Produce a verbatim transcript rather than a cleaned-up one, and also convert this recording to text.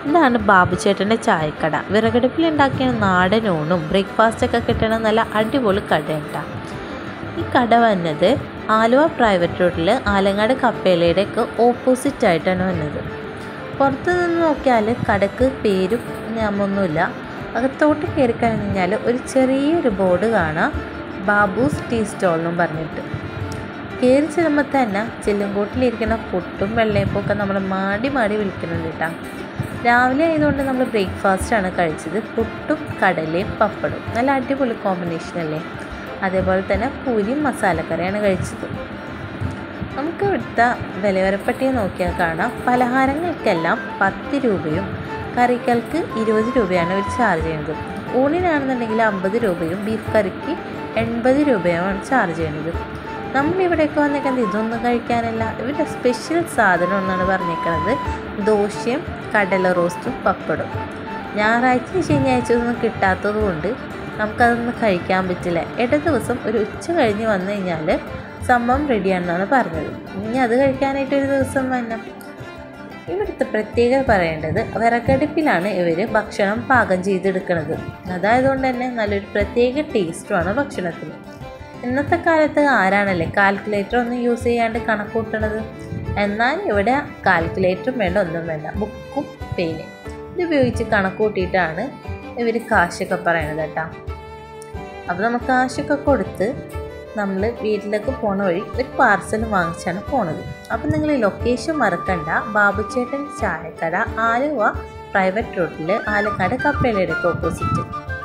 ഇതാണ് ബാബുചേട്ടൻ്റെ ചായക്കട. വിറകടുപ്പിലുണ്ടാക്കിയ നാടൻ ഊണും ബ്രേക്ക്ഫാസ്റ്റൊക്കെ കിട്ടണ നല്ല അടിപൊളി കട ഉണ്ടാകും. ഈ കട വന്നത് ആലുവ പ്രൈവറ്റ് റോഡിൽ ആലങ്ങാട് കപ്പേലയുടെയൊക്കെ ഓപ്പോസിറ്റ് ആയിട്ടാണ് വന്നത്. പുറത്ത് നിന്ന് നോക്കിയാൽ കടക്ക് പേരും ഞാമൊന്നുമില്ല. അകത്തോട്ട് കയറി കഴിഞ്ഞാൽ ഒരു ചെറിയൊരു ബോർഡ് കാണാം, ബാബൂസ് ടീ സ്റ്റോൾ എന്നും പറഞ്ഞിട്ട്. കയറി ചെല്ലുമ്പോൾ തന്നെ ചെല്ലുംകൂട്ടിലിരിക്കുന്ന പുട്ടും വെള്ളയപ്പം ഒക്കെ നമ്മൾ മാടി മാടി വിളിക്കുന്നുണ്ട് കേട്ടോ. രാവിലെ ആയതുകൊണ്ട് നമ്മൾ ബ്രേക്ക്ഫാസ്റ്റാണ് കഴിച്ചത്. പുട്ടും കടലയും പപ്പടും നല്ല അടിപൊളി കോമ്പിനേഷൻ അല്ലേ. അതേപോലെ തന്നെ പൂരിയും മസാലക്കറിയാണ് കഴിച്ചത്. നമുക്ക് ഇവിടുത്തെ വിലവരപ്പട്ടിയെ നോക്കിയാൽ കാണാം, പലഹാരങ്ങൾക്കെല്ലാം പത്ത് രൂപയും കറികൾക്ക് ഇരുപത് രൂപയാണ് ഇവർ ചാർജ് ചെയ്യുന്നത്. ഊണിനാണെന്നുണ്ടെങ്കിൽ അമ്പത് രൂപയും ബീഫ് കറിക്ക് എൺപത് രൂപയുമാണ് ചാർജ് ചെയ്യുന്നത്. നമ്മളിവിടേക്ക് വന്നേക്കുന്നത് ഇതൊന്നും കഴിക്കാനല്ല, ഇവരുടെ സ്പെഷ്യൽ സാധനം എന്നാണ് പറഞ്ഞേക്കുന്നത് ദോശയും കടല റോസ്റ്റും പപ്പടും. ഞായറാഴ്ച ശനിയാഴ്ച ഒന്നും കിട്ടാത്തത് കൊണ്ട് നമുക്കതൊന്നും കഴിക്കാൻ പറ്റില്ല. ഇട ദിവസം ഒരു ഉച്ച കഴിഞ്ഞ് വന്നു കഴിഞ്ഞാൽ സംഭവം റെഡിയാണെന്നാണ് പറഞ്ഞത്. ഇനി അത് കഴിക്കാനായിട്ടൊരു ദിവസം വരണം. ഇവിടുത്തെ പ്രത്യേകത പറയേണ്ടത് വിറകടുപ്പിലാണ് ഇവർ ഭക്ഷണം പാകം ചെയ്തെടുക്കുന്നത്. അതായതുകൊണ്ട് തന്നെ നല്ലൊരു പ്രത്യേക ടേസ്റ്റുമാണ് ഭക്ഷണത്തിന്. ഇന്നത്തെ കാലത്ത് ആരാണല്ലേ കാൽക്കുലേറ്റർ ഒന്നും യൂസ് ചെയ്യാണ്ട് കണക്ക് കൂട്ടണത്. എന്നാൽ ഇവിടെ കാൽക്കുലേറ്ററും വേണ്ട, ഒന്നും വേണ്ട, ബുക്കും പേനയും ഇത് ഉപയോഗിച്ച് കണക്ക് കൂട്ടിയിട്ടാണ് ഇവർ കാശൊക്കെ പറയണത് കേട്ടോ. അപ്പോൾ നമുക്ക് കാശൊക്കെ കൊടുത്ത് നമ്മൾ വീട്ടിലേക്ക് പോണ വഴി ഒരു പാർസൽ വാങ്ങിച്ചാണ് പോണത്. അപ്പം നിങ്ങൾ ലൊക്കേഷൻ മറക്കണ്ട, ബാബുചേട്ടൻ ചായക്കട, ആലുവ പ്രൈവറ്റ് റോഡിൽ ആലങ്ങാട് കപ്പേലയുടെ ഓപ്പോസിറ്റ്.